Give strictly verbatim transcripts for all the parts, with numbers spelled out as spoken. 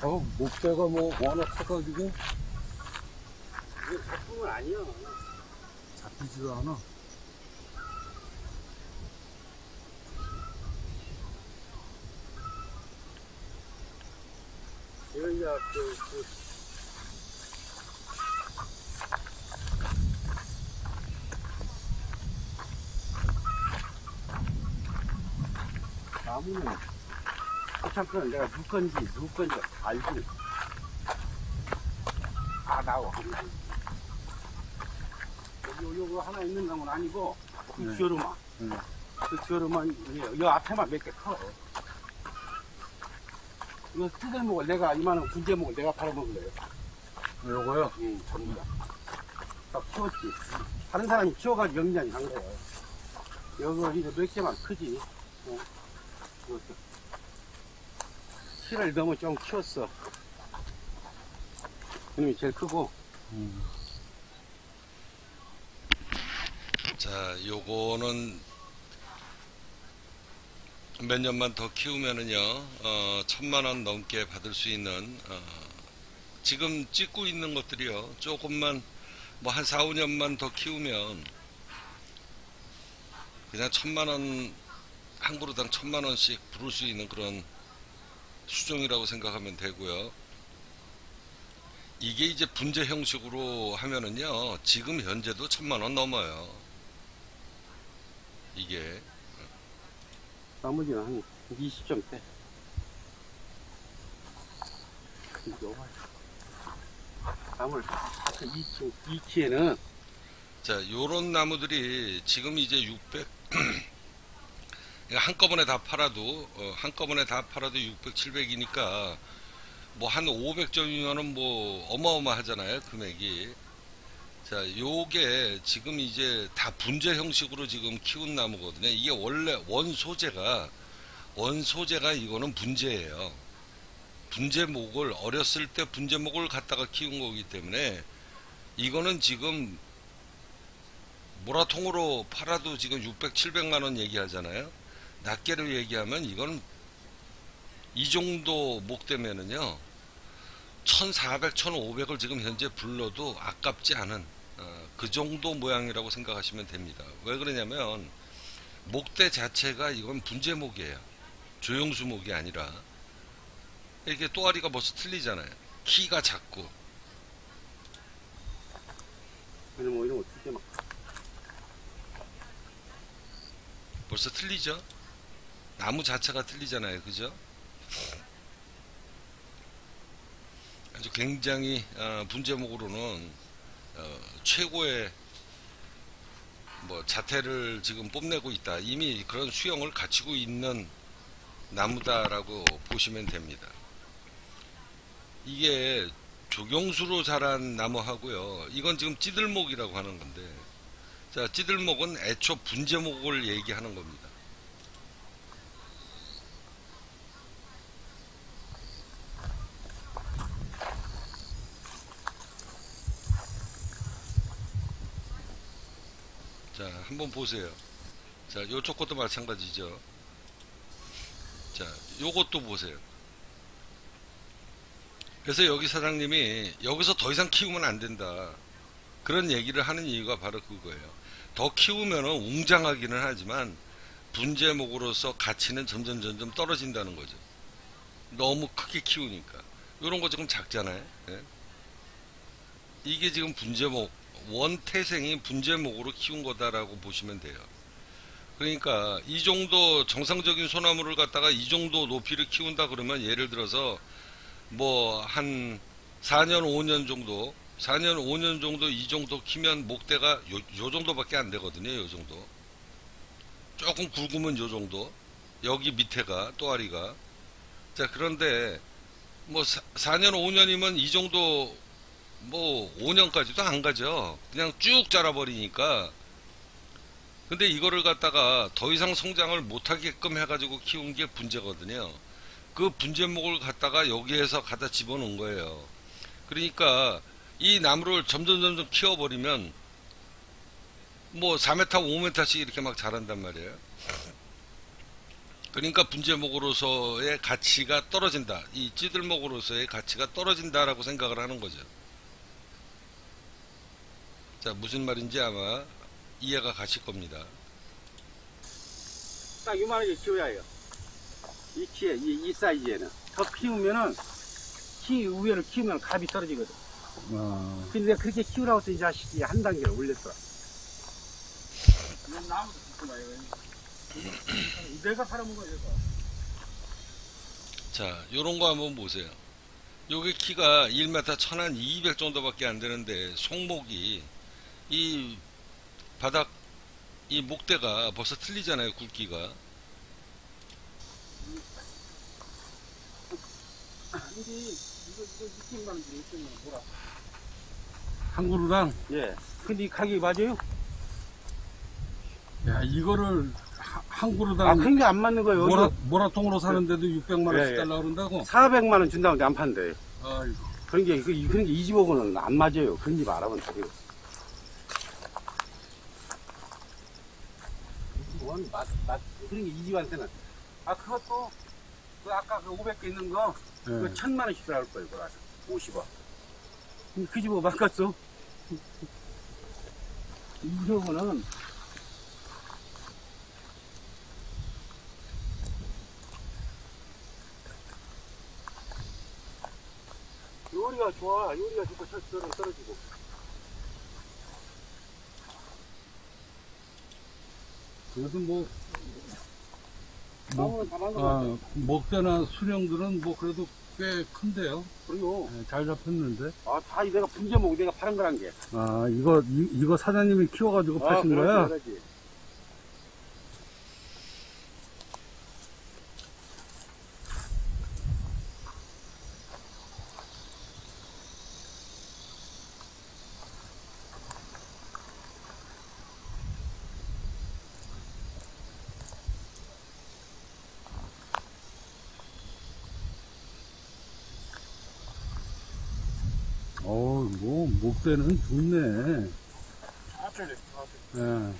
어, 목대가 뭐 워낙 커가지고 이게 작품은 아니야. 잡히지도 않아. 여기가 그, 그 나무는 참그 내가 누 건지 누 건지 알지. 다 나와. 여기 요거 하나 있는 나무는 아니고 그 네. 지어루만 네. 그 지어루만 이 앞에만 몇 개 커. 이거 뜯어먹을 내가 이만한 군제목을 내가 팔아먹은 거예요. 요거요? 응, 전부 다. 딱 키웠지. 다른 사람이 키워가지고 영양이 난 거야. 여기 이거 몇 개만 크지. 어. 이것도. 키를 너무 좀 키웠어. 이놈이 제일 크고. 음. 자, 요거는 몇 년만 더 키우면은요, 어, 천만 원 넘게 받을 수 있는, 어, 지금 찍고 있는 것들이요, 조금만, 뭐 한 사, 오 년만 더 키우면, 그냥 천만 원, 한 그루당 천만 원씩 부를 수 있는 그런 수종이라고 생각하면 되고요. 이게 이제 분재 형식으로 하면은요, 지금 현재도 천만 원 넘어요. 이게. 나머지는 한 이십 점대. 나무를 그 이 층, 이 층에는 자, 요런 나무들이 지금 이제 육백, 한꺼번에 다 팔아도, 어, 한꺼번에 다 팔아도 육백, 칠백이니까, 뭐 한 오백 점이면은 뭐 어마어마하잖아요, 금액이. 자, 요게 지금 이제 다 분재 형식으로 지금 키운 나무거든요. 이게 원래 원 소재가, 원 소재가 이거는 분재예요. 분재목을, 어렸을 때 분재목을 갖다가 키운 거기 때문에, 이거는 지금 모라통으로 팔아도 지금 육백, 칠백만 원 얘기하잖아요. 낱개로 얘기하면 이건 이 정도 목대면은요, 천사백, 천오백을 지금 현재 불러도 아깝지 않은 어, 그 정도 모양이라고 생각하시면 됩니다. 왜 그러냐면 목대 자체가 이건 분재목이에요. 조형수목이 아니라. 이게 또아리가 벌써 틀리잖아요. 키가 작고. 이런 뭐 이런 거 두개 막. 벌써 틀리죠? 나무 자체가 틀리잖아요. 그죠? 아주 굉장히 어, 분재목으로는 어, 최고의 뭐 자태를 지금 뽐내고 있다. 이미 그런 수영을 갖추고 있는 나무다라고 보시면 됩니다. 이게 조경수로 자란 나무하고요. 이건 지금 찌들목이라고 하는 건데, 자, 찌들목은 애초 분재목을 얘기하는 겁니다. 자, 한번 보세요. 자, 요쪽 것도 마찬가지죠. 자, 요것도 보세요. 그래서 여기 사장님이 여기서 더 이상 키우면 안 된다, 그런 얘기를 하는 이유가 바로 그거예요. 더 키우면은 웅장하기는 하지만 분재목으로서 가치는 점점 점점 떨어진다는 거죠. 너무 크게 키우니까. 요런 거 지금 작잖아요. 예? 이게 지금 분재목, 원태생이 분재목으로 키운 거다라고 보시면 돼요. 그러니까 이 정도 정상적인 소나무를 갖다가 이 정도 높이를 키운다 그러면, 예를 들어서 뭐 한 사 년, 오 년 정도, 사 년, 오 년 정도 이 정도 키면 목대가 요, 요 정도밖에 안 되거든요. 요 정도. 조금 굵으면 요 정도. 여기 밑에가, 또아리가. 자, 그런데 뭐 사 년, 오 년이면 이 정도, 뭐 오 년까지도 안 가죠. 그냥 쭉 자라버리니까. 근데 이거를 갖다가 더 이상 성장을 못하게끔 해가지고 키운 게 분재거든요. 그 분재목을 갖다가 여기에서 갖다 집어넣은 거예요. 그러니까 이 나무를 점점 점점 키워버리면 뭐 사 미터, 오 미터씩 이렇게 막 자란단 말이에요. 그러니까 분재목으로서의 가치가 떨어진다. 이 찌들목으로서의 가치가 떨어진다라고 생각을 하는 거죠. 자, 무슨 말인지 아마 이해가 가실 겁니다. 딱 요만하게 키워야 해요. 이 키에, 이, 이 사이즈에는. 더 키우면은, 키 위를 키우면 값이 떨어지거든. 아, 근데 내가 그렇게 키우라고 했더니 이 자식이 한 단계를 올렸어. 이건 나무도 짓구나, 이거. 내가 팔아먹은 거야, 이거. 자, 요런 거 한번 보세요. 요게 키가 일 미터 천 한 이백 정도밖에 안 되는데 송목이 이 바닥 이 목대가 벌써 틀리잖아요, 굵기가. 근데 이거 이거 육백만 원인데 육백만 원 뭐라? 한 그루당. 예. 근데 이 가격이 맞아요? 야, 이거를 하- 한 그루당. 아, 그게 안 맞는 거예요. 모라, 여기서 모라통으로 사는데도 육백만 원씩 예, 예. 달라고 그런다고? 사백만 원 준다고 안 판대. 아이고. 그런 게, 그- 그런 게 이 집하고는 안 맞아요. 그런 집 알아보면 돼요. 이 집은 맞, 맞, 그런 게 이 집한테는. 아, 그것도, 그 아까 그 오백 개 있는 거, 예. 그거 천만 원씩 들어갈 거예요, 그거. 오십 원. 근데 그 집하고 바꿨어. 이 집하고는, 요리가 좋아. 요리가 좋고 철저는 떨어지고. 그래도 뭐, 나무는 다 아, 만들어. 목대나 수령들은 뭐 그래도 꽤 큰데요. 그리고, 예, 잘 잡혔는데. 아, 다 내가 분재목 내가 파는 거란 게. 아, 이거, 이, 이거 사장님이 키워가지고 아, 파신 그러지, 거야? 그러지. 어우, 뭐, 목대는 좋네. 아, 그래. 예.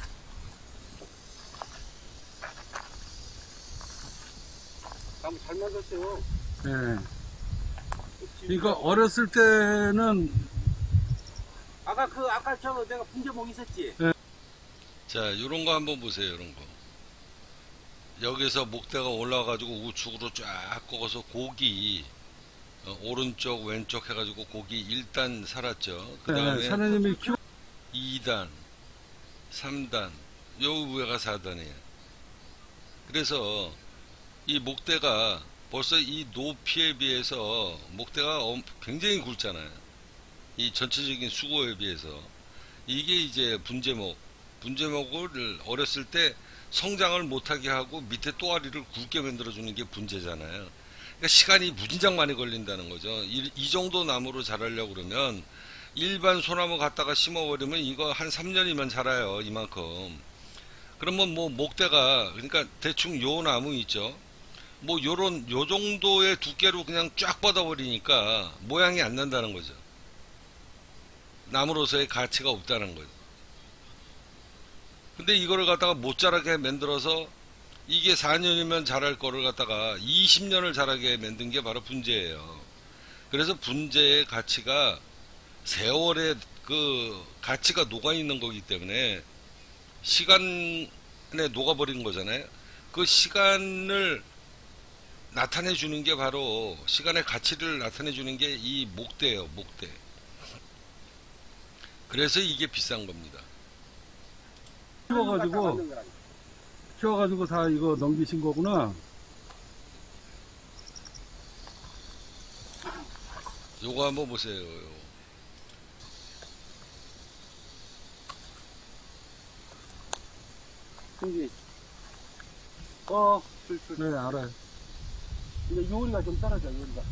나무 잘 만들었어요. 예. 그러니까 어렸을 때는 아까 그, 아까 저 내가 분재목 있었지? 자, 요런 거 한번 보세요, 요런 거. 여기서 목대가 올라와가지고 우측으로 쫙 꺾어서 고기, 어, 오른쪽, 왼쪽 해가지고 고기 일 단 살았죠. 그 예, 다음에 사장님이 키워 이 단, 삼 단, 요 위에가 사 단이에요. 그래서 이 목대가 벌써 이 높이에 비해서 목대가 엄- 굉장히 굵잖아요. 이 전체적인 수고에 비해서. 이게 이제 분재목. 분재목을 어렸을 때 성장을 못하게 하고 밑에 또아리를 굵게 만들어주는 게 분재잖아요. 그러니까 시간이 무진장 많이 걸린다는 거죠. 이, 이 정도 나무로 자라려고 그러면 일반 소나무 갖다가 심어버리면 이거 한 삼 년이면 자라요. 이만큼. 그러면 뭐 목대가, 그러니까 대충 요 나무 있죠. 뭐 요런, 요 정도의 두께로 그냥 쫙 뻗어버리니까 모양이 안 난다는 거죠. 나무로서의 가치가 없다는 거죠. 근데 이거를 갖다가 못 자라게 만들어서 이게 사 년이면 자랄 거를 갖다가 이십 년을 자라게 만든 게 바로 분재예요. 그래서 분재의 가치가 세월의 그 가치가 녹아 있는 거기 때문에 시간에 녹아버린 거잖아요. 그 시간을 나타내 주는 게 바로 시간의 가치를 나타내 주는 게 이 목대예요, 목대. 그래서 이게 비싼 겁니다. 키워가지고, 키워가지고 다 이거 넘기신 거구나. 요거 한번 보세요. 근데, 어, 줄, 줄. 네, 알아요. 근데 요리가 좀 떨어져, 요리가.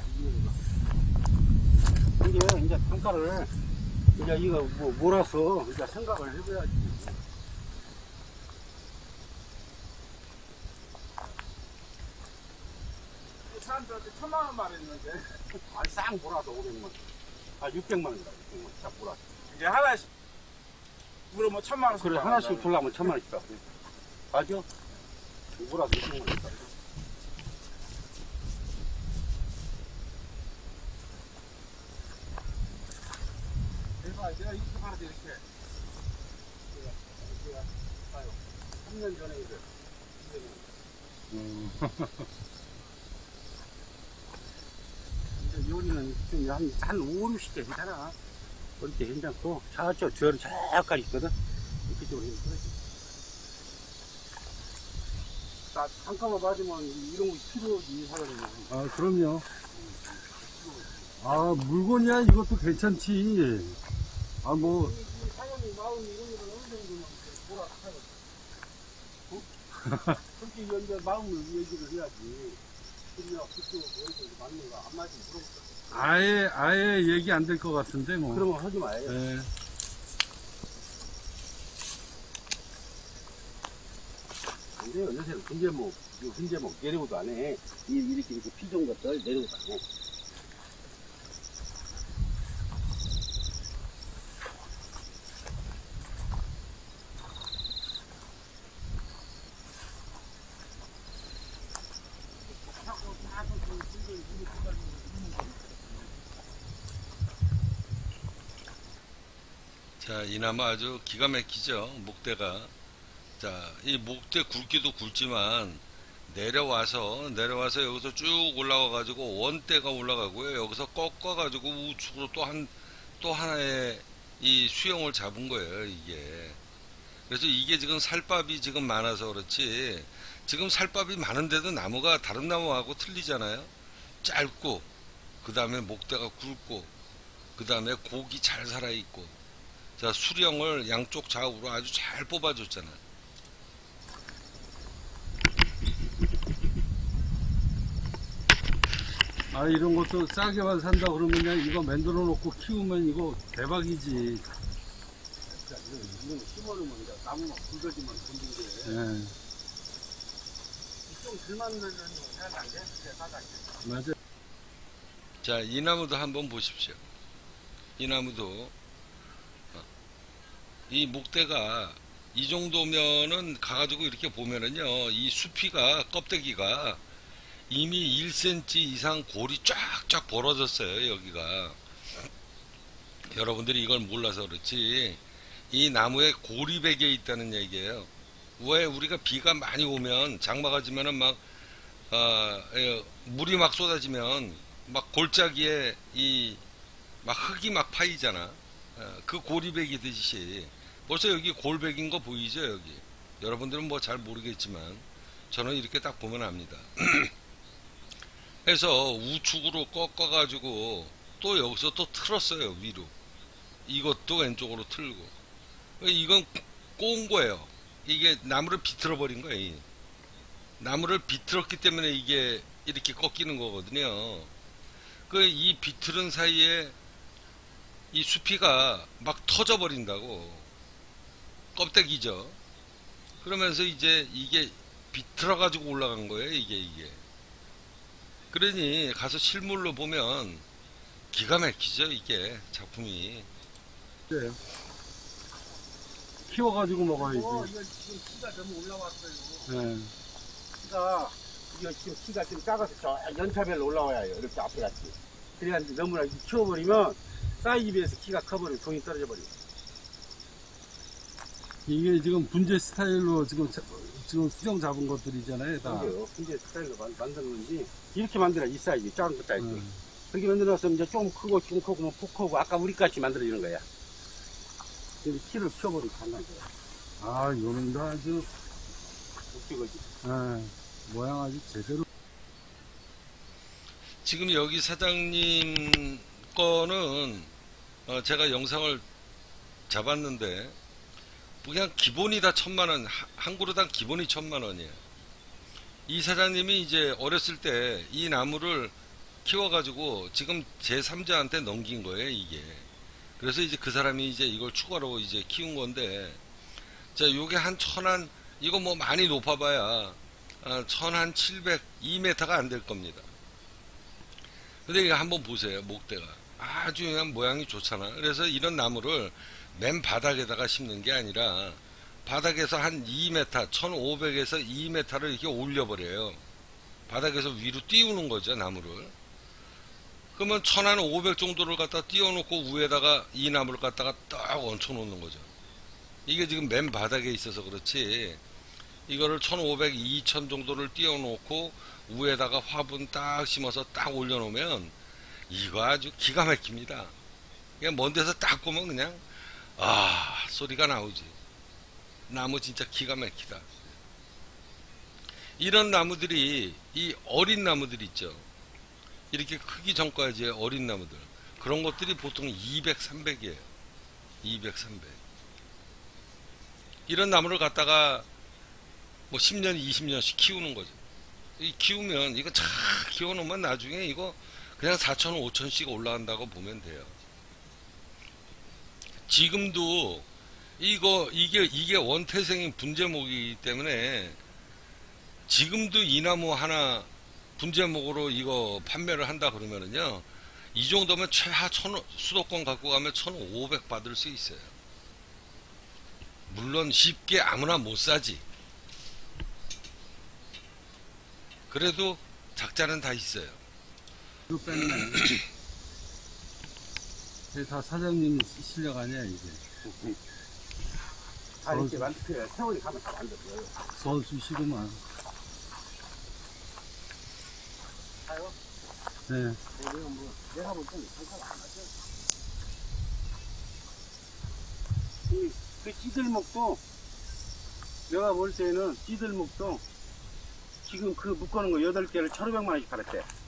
요리가. 이제, 이제 단가를, 이제 이거 뭐 몰아서, 이제 생각을 해봐야지. 사람들한테 천만 원 말했는데. 아니, 싹 몰아서 오백만 원. 아, 육백만 원이다, 육백만 원. 싹 몰아서. 이제 하나씩 물어면 천만 원. 그래, 하나씩 주려면 천만 원씩 다. 맞아? 뭐라서 이런 거 있다. 내가, 내가 이렇게 말하지, 이렇게. 내가, 내가, 봐요. 삼 년 전에 이제, 음. 이제 요리는 좀 한, 한 오, 육십 대 되잖아. 그렇게 괜찮고, 저쪽, 저는 저까지 있거든. 그쪽으로 힘들어. 나 잠깐만 맞으면 이런 거 필요하지, 사람이. 아, 그럼요. 아, 물건이야, 이것도 괜찮지. 아, 뭐, 이 사장님 마음 이런 거는 어느 정도는 뭐라 하고. 그렇게 이제 마음을 얘기를 해야지. 그러면 그쪽 어디서 맞는 거 안 맞으면 물어볼까? 아예, 아예 얘기 안 될 것 같은데, 뭐. 그러면 하지 마요. 예. 근데 요새는 분재목, 이 분재목 내려오도 안 해. 이- 이렇게 이렇게 피존 것들 내려오도 안 해. 자, 이 나무 아주 기가 막히죠, 목대가. 자, 이 목대 굵기도 굵지만 내려와서 내려와서 여기서 쭉 올라와 가지고 원대가 올라가고요. 여기서 꺾어 가지고 우측으로 또 한 또 하나의 이 수영을 잡은 거예요, 이게. 그래서 이게 지금 살밥이 지금 많아서 그렇지, 지금 살밥이 많은데도 나무가 다른 나무하고 틀리잖아요. 짧고, 그 다음에 목대가 굵고, 그 다음에 곡이 잘 살아있고. 자, 수령을 양쪽 좌우로 아주 잘 뽑아줬잖아요. 아, 이런 것도 싸게만 산다 그러면 그냥 이거 만들어 놓고 키우면 이거 대박이지. 이런 거 심어놓으면 이제 나무만 굵어지면 건든 게. 예. 좀 들만나면 잘안 돼? 그래, 바닥에. 맞아. 자, 이 나무도 한번 보십시오. 이 나무도 어, 이 목대가 이 정도면은 가가지고 이렇게 보면은요, 이 수피가, 껍데기가 이미 일 센티미터 이상 골이 쫙쫙 벌어졌어요, 여기가. 여러분들이 이걸 몰라서 그렇지, 이 나무에 골이 배겨 있다는 얘기예요. 왜 우리가 비가 많이 오면, 장마가 지면은 막 어, 예, 물이 막 쏟아지면 막 골짜기에 이 막 흙이 막 파이잖아. 어, 그 골이 배기듯이 벌써 여기 골백인 거 보이죠, 여기. 여러분들은 뭐 잘 모르겠지만 저는 이렇게 딱 보면 압니다. 해서 우측으로 꺾어 가지고 또 여기서 또 틀었어요, 위로. 이것도 왼쪽으로 틀고. 이건 꼬은 거예요. 이게 나무를 비틀어 버린 거예요. 이. 나무를 비틀었기 때문에 이게 이렇게 꺾이는 거거든요. 그 이 비틀은 사이에 이 수피가 막 터져 버린다고. 껍데기죠. 그러면서 이제 이게 비틀어 가지고 올라간 거예요, 이게 이게. 그러니 가서 실물로 보면 기가 막히죠, 이게 작품이. 네. 키워가지고 어, 먹어야지. 이거 지금 키가 너무 올라왔어요. 예. 키가, 이거 지금 키가 좀 작아서 저 연차별로 올라와야 해요. 이렇게 앞에 같이. 그래야 이제 너무나 키워버리면 사이즈에 비해서 키가 커버리면 돈이 떨어져 버려요. 이게 지금 분재 스타일로 지금 자- 지금 수정 잡은 것들이잖아요, 다. 그래요. 이제 스타일로 만, 만드는 건지, 이렇게 만들어, 이 사이즈, 작은 거 사이즈. 음. 그렇게 만들어서 이제 좀 크고, 좀 크고, 뭐 푹 크고, 아까 우리같이 만들어지는 거야. 근데 키를 키워버리고 간다는 거야. 아, 요는 다 아주, 웃기거지. 예, 모양 아주 제대로. 지금 여기 사장님 거는 어, 제가 영상을 잡았는데 그냥 기본이 다 천만 원, 하- 한 그루당 기본이 천만 원이에요. 이 사장님이 이제 어렸을 때 이 나무를 키워가지고 지금 제삼자한테 넘긴 거예요, 이게. 그래서 이제 그 사람이 이제 이걸 추가로 이제 키운 건데, 자, 요게 한 천한, 이거 뭐 많이 높아봐야 아, 천한 칠백, 이 미터가 안 될 겁니다. 근데 이거 한번 보세요, 목대가. 아주 그냥 모양이 좋잖아. 그래서 이런 나무를 맨 바닥에다가 심는 게 아니라 바닥에서 한 이 미터, 천오백에서 이 미터를 이렇게 올려버려요. 바닥에서 위로 띄우는 거죠, 나무를. 그러면 천오백 정도를 갖다 띄워놓고 위에다가 이 나무를 갖다가 딱 얹혀놓는 거죠. 이게 지금 맨 바닥에 있어서 그렇지, 이거를 천오백, 이천 정도를 띄워놓고 위에다가 화분 딱 심어서 딱 올려놓으면 이거 아주 기가 막힙니다. 그냥 먼 데서 딱 보면 그냥 아 소리가 나오지. 나무 진짜 기가 막히다. 이런 나무들이, 이 어린 나무들 있죠, 이렇게 크기 전까지 어린 나무들, 그런 것들이 보통 이백, 삼백이에요. 이백, 삼백. 이런 나무를 갖다가 뭐 십 년, 이십 년씩 키우는 거죠. 이 키우면, 이거 잘 키워놓으면 나중에 이거 그냥 사천, 오천씩 올라간다고 보면 돼요. 지금도 이거, 이게, 이게 원태생인 분재목이기 때문에 지금도 이 나무 하나 분재목으로 이거 판매를 한다 그러면은요, 이 정도면 최하 천, 수도권 갖고 가면 천오백 받을 수 있어요. 물론 쉽게 아무나 못 사지. 그래도 작자는 다 있어요. 이거 뺐네. 이게 다 사장님 실력 아니야, 이게. 다 이렇게 만들어요. 세월이 가면 다 만들어요. 선수시구만. 가요? 네. 내가 뭐, 내가 볼 때는 상관 안 하죠. 이, 그 찌들목도, 내가 볼 때는 찌들목도 지금 그 묶어놓은 거 여덟 개를 천오백만 원씩 팔았대.